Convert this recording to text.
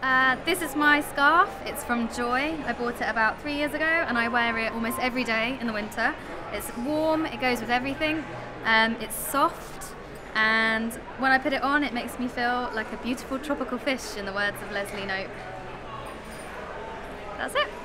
This is my scarf. It's from Joy. I bought it about 3 years ago and I wear it almost every day in the winter. It's warm, it goes with everything. It's soft, and when I put it on it makes me feel like a beautiful tropical fish, in the words of Leslie Knope. That's it.